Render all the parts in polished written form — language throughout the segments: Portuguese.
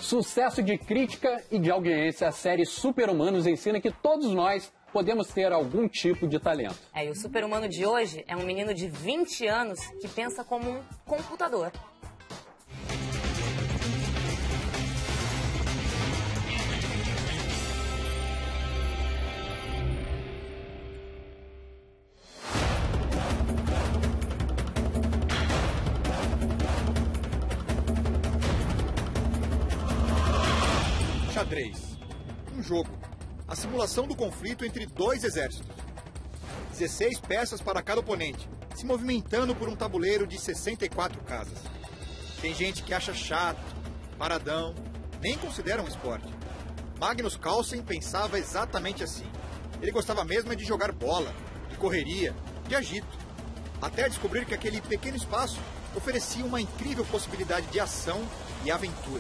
Sucesso de crítica e de audiência, a série Super-Humanos ensina que todos nós podemos ter algum tipo de talento. E o super-humano de hoje é um menino de 20 anos que pensa como um computador. Xadrez. Um jogo. A simulação do conflito entre dois exércitos. 16 peças para cada oponente, se movimentando por um tabuleiro de 64 casas. Tem gente que acha chato, paradão, nem considera um esporte. Magnus Carlsen pensava exatamente assim. Ele gostava mesmo de jogar bola, de correria, de agito. Até descobrir que aquele pequeno espaço oferecia uma incrível possibilidade de ação e aventura.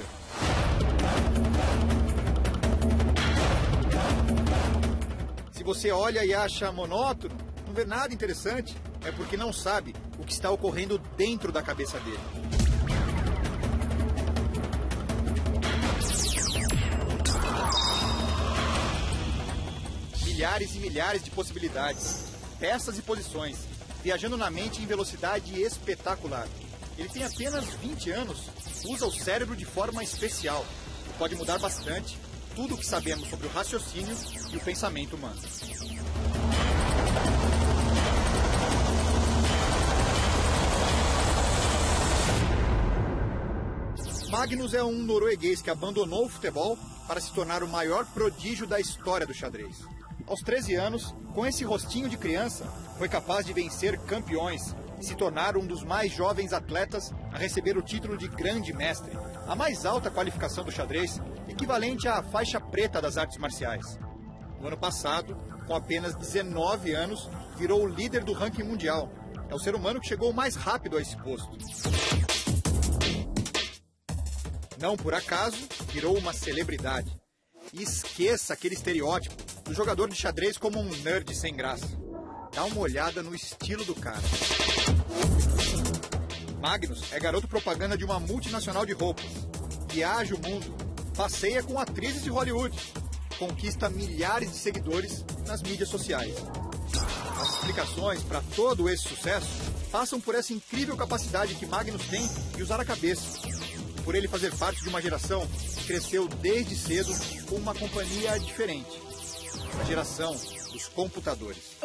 Se você olha e acha monótono, não vê nada interessante, é porque não sabe o que está ocorrendo dentro da cabeça dele. Milhares e milhares de possibilidades, peças e posições, viajando na mente em velocidade espetacular. Ele tem apenas 20 anos, usa o cérebro de forma especial. Pode mudar bastante tudo o que sabemos sobre o raciocínio e o pensamento humano. Magnus é um norueguês que abandonou o futebol para se tornar o maior prodígio da história do xadrez. Aos 13 anos, com esse rostinho de criança, foi capaz de vencer campeões e se tornar um dos mais jovens atletas a receber o título de grande mestre, a mais alta qualificação do xadrez, equivalente à faixa preta das artes marciais. No ano passado, com apenas 19 anos, virou o líder do ranking mundial. É o ser humano que chegou mais rápido a esse posto. Não por acaso, virou uma celebridade. E esqueça aquele estereótipo do jogador de xadrez como um nerd sem graça. Dá uma olhada no estilo do cara. Magnus é garoto propaganda de uma multinacional de roupas. Viaja o mundo, passeia com atrizes de Hollywood, conquista milhares de seguidores nas mídias sociais. As explicações para todo esse sucesso passam por essa incrível capacidade que Magnus tem de usar a cabeça. Por ele fazer parte de uma geração que cresceu desde cedo com uma companhia diferente. A geração dos computadores.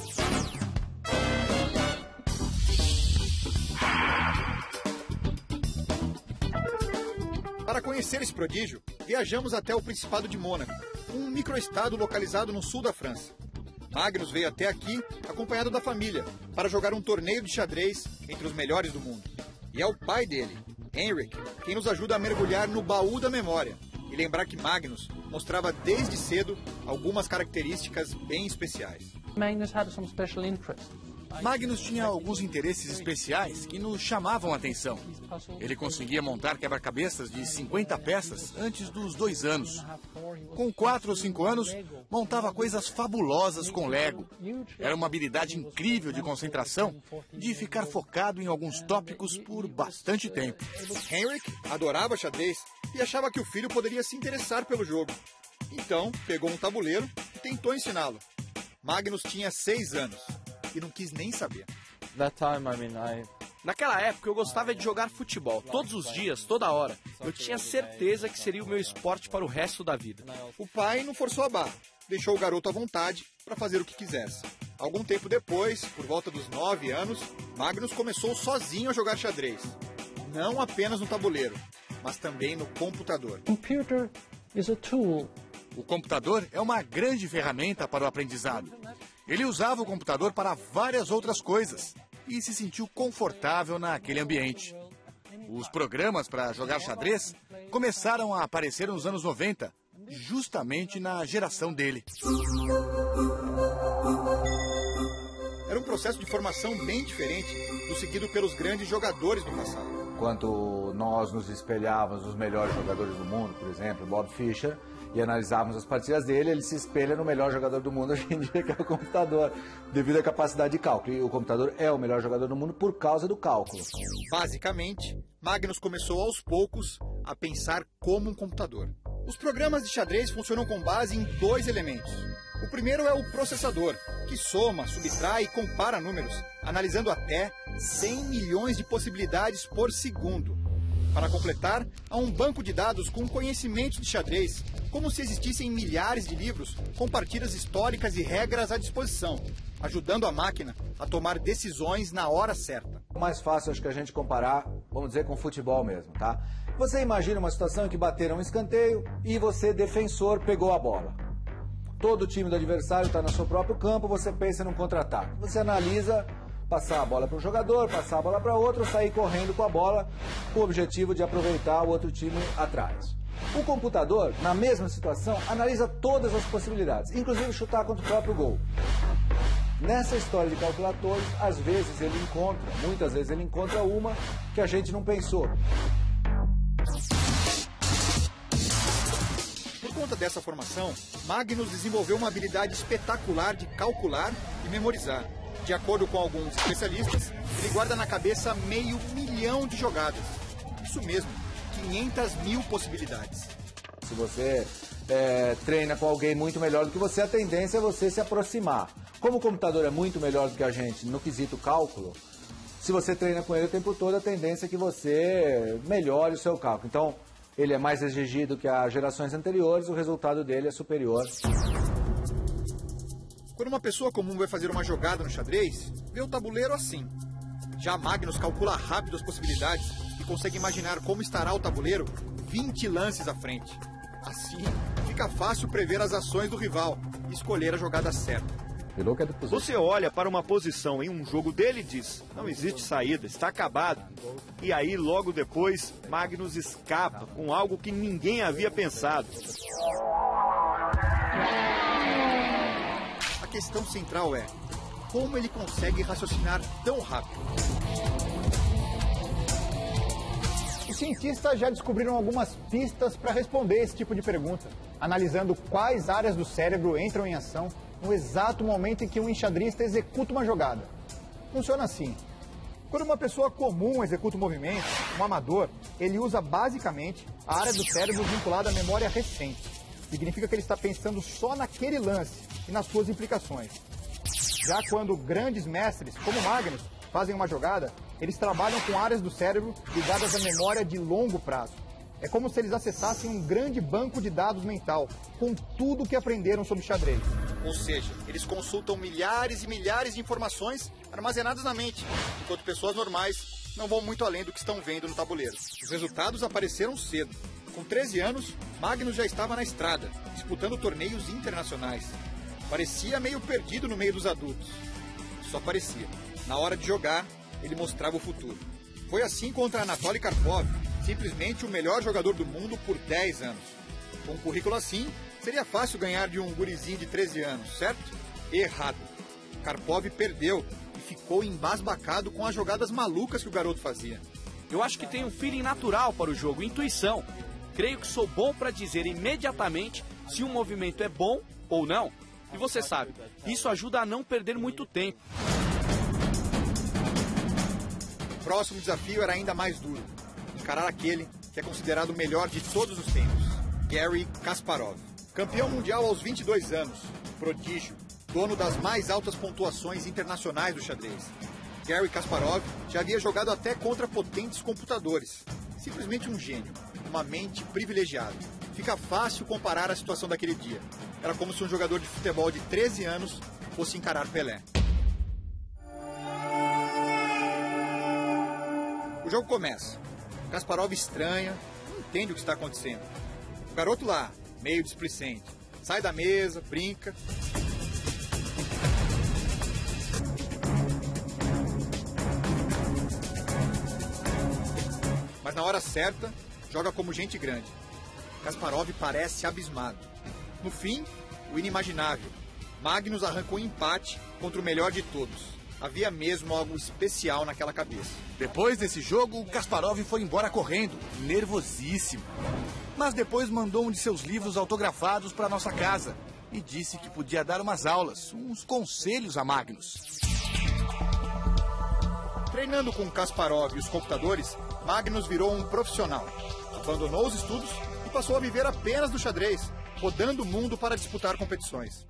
Para conhecer esse prodígio, viajamos até o Principado de Mônaco, um microestado localizado no sul da França. Magnus veio até aqui acompanhado da família para jogar um torneio de xadrez entre os melhores do mundo. E é o pai dele, Henrik, quem nos ajuda a mergulhar no baú da memória e lembrar que Magnus mostrava desde cedo algumas características bem especiais. Magnus tinha alguns interesses especiais que nos chamavam a atenção. Ele conseguia montar quebra-cabeças de 50 peças antes dos 2 anos. Com 4 ou 5 anos, montava coisas fabulosas com Lego. Era uma habilidade incrível de concentração, de ficar focado em alguns tópicos por bastante tempo. Henrik adorava xadrez e achava que o filho poderia se interessar pelo jogo. Então, pegou um tabuleiro e tentou ensiná-lo. Magnus tinha 6 anos. E não quis nem saber. Naquela época eu gostava de jogar futebol, todos os dias, toda hora. Eu tinha certeza que seria o meu esporte para o resto da vida. O pai não forçou a barra, deixou o garoto à vontade para fazer o que quisesse. Algum tempo depois, por volta dos 9 anos, Magnus começou sozinho a jogar xadrez. Não apenas no tabuleiro, mas também no computador. O computador é uma grande ferramenta para o aprendizado. Ele usava o computador para várias outras coisas e se sentiu confortável naquele ambiente. Os programas para jogar xadrez começaram a aparecer nos anos 90, justamente na geração dele. Era um processo de formação bem diferente do seguido pelos grandes jogadores do passado. Quando nós nos espelhávamos nos melhores jogadores do mundo, por exemplo, Bob Fischer, e analisávamos as partidas dele, ele se espelha no melhor jogador do mundo hoje em dia, que é o computador, devido à capacidade de cálculo. E o computador é o melhor jogador do mundo por causa do cálculo. Basicamente, Magnus começou aos poucos a pensar como um computador. Os programas de xadrez funcionam com base em 2 elementos. O primeiro é o processador, que soma, subtrai e compara números, analisando até 100 milhões de possibilidades por segundo. Para completar, há um banco de dados com conhecimentos de xadrez, como se existissem milhares de livros com partidas históricas e regras à disposição, ajudando a máquina a tomar decisões na hora certa. O mais fácil, acho que a gente comparar, vamos dizer, com futebol mesmo, tá? Você imagina uma situação em que bateram um escanteio e você, defensor, pegou a bola. Todo o time do adversário está no seu próprio campo, você pensa num contra-ataque. Você analisa, passar a bola para um jogador, passar a bola para outro, sair correndo com a bola, com o objetivo de aproveitar o outro time atrás. O computador, na mesma situação, analisa todas as possibilidades, inclusive chutar contra o próprio gol. Nessa história de calculadores, às vezes ele encontra, muitas vezes ele encontra uma que a gente não pensou. Por conta dessa formação, Magnus desenvolveu uma habilidade espetacular de calcular e memorizar. De acordo com alguns especialistas, ele guarda na cabeça 500 mil de jogadas. Isso mesmo, 500 mil possibilidades. Se você treina com alguém muito melhor do que você, a tendência é você se aproximar. Como o computador é muito melhor do que a gente no quesito cálculo, se você treina com ele o tempo todo, a tendência é que você melhore o seu cálculo. Então, ele é mais exigido que as gerações anteriores, o resultado dele é superior. Quando uma pessoa comum vai fazer uma jogada no xadrez, vê o tabuleiro assim. Já Magnus calcula rápido as possibilidades e consegue imaginar como estará o tabuleiro 20 lances à frente. Assim, fica fácil prever as ações do rival e escolher a jogada certa. Você olha para uma posição em um jogo dele e diz, não existe saída, está acabado. E aí, logo depois, Magnus escapa com algo que ninguém havia pensado. A questão central é, como ele consegue raciocinar tão rápido? Os cientistas já descobriram algumas pistas para responder esse tipo de pergunta, analisando quais áreas do cérebro entram em ação no exato momento em que um enxadrista executa uma jogada. Funciona assim. Quando uma pessoa comum executa um movimento, um amador, ele usa basicamente a área do cérebro vinculada à memória recente. Significa que ele está pensando só naquele lance e nas suas implicações. Já quando grandes mestres, como Magnus, fazem uma jogada, eles trabalham com áreas do cérebro ligadas à memória de longo prazo. É como se eles acessassem um grande banco de dados mental, com tudo o que aprenderam sobre xadrez. Ou seja, eles consultam milhares e milhares de informações armazenadas na mente, enquanto pessoas normais não vão muito além do que estão vendo no tabuleiro. Os resultados apareceram cedo. Com 13 anos, Magnus já estava na estrada, disputando torneios internacionais. Parecia meio perdido no meio dos adultos. Só parecia. Na hora de jogar, ele mostrava o futuro. Foi assim contra Anatoly Karpov, simplesmente o melhor jogador do mundo por 10 anos. Com um currículo assim, seria fácil ganhar de um gurizinho de 13 anos, certo? Errado. Karpov perdeu e ficou embasbacado com as jogadas malucas que o garoto fazia. Eu acho que tenho um feeling natural para o jogo, intuição. Creio que sou bom para dizer imediatamente se um movimento é bom ou não. E você sabe, isso ajuda a não perder muito tempo. O próximo desafio era ainda mais duro. Encarar aquele que é considerado o melhor de todos os tempos, Garry Kasparov. Campeão mundial aos 22 anos, prodígio, dono das mais altas pontuações internacionais do xadrez. Garry Kasparov já havia jogado até contra potentes computadores. Simplesmente um gênio, uma mente privilegiada. Fica fácil comparar a situação daquele dia. Era como se um jogador de futebol de 13 anos fosse encarar Pelé. O jogo começa. Kasparov estranha, não entende o que está acontecendo. O garoto lá, meio displicente, sai da mesa, brinca. Mas na hora certa, joga como gente grande. Kasparov parece abismado. No fim, o inimaginável. Magnus arrancou um empate contra o melhor de todos. Havia mesmo algo especial naquela cabeça. Depois desse jogo, o Kasparov foi embora correndo, nervosíssimo. Mas depois mandou um de seus livros autografados para nossa casa e disse que podia dar umas aulas, uns conselhos a Magnus. Treinando com Kasparov e os computadores, Magnus virou um profissional. Abandonou os estudos e passou a viver apenas do xadrez, rodando o mundo para disputar competições.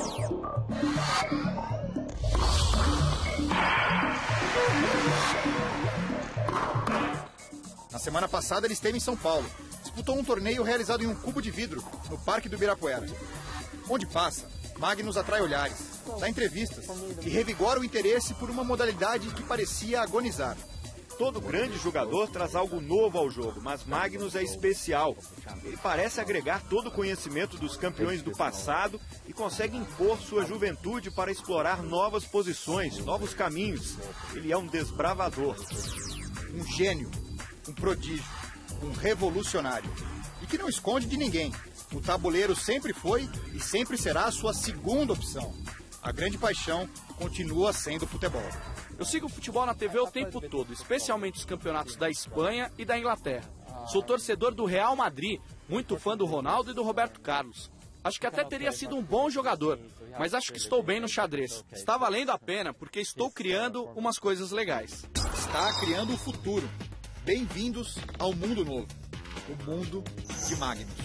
Na semana passada ele esteve em São Paulo. Disputou um torneio realizado em um cubo de vidro, no Parque do Ibirapuera. Onde passa, Magnus atrai olhares, dá entrevistas e revigora o interesse por uma modalidade que parecia agonizar. Todo grande jogador traz algo novo ao jogo, mas Magnus é especial. Ele parece agregar todo o conhecimento dos campeões do passado e consegue impor sua juventude para explorar novas posições, novos caminhos. Ele é um desbravador. Um gênio, um prodígio, um revolucionário. E que não esconde de ninguém. O tabuleiro sempre foi e sempre será a sua segunda opção. A grande paixão continua sendo o futebol. Eu sigo o futebol na TV o tempo todo, especialmente os campeonatos da Espanha e da Inglaterra. Sou torcedor do Real Madrid, muito fã do Ronaldo e do Roberto Carlos. Acho que até teria sido um bom jogador, mas acho que estou bem no xadrez. Está valendo a pena porque estou criando umas coisas legais. Está criando o futuro. Bem-vindos ao mundo novo, o mundo de Magnus.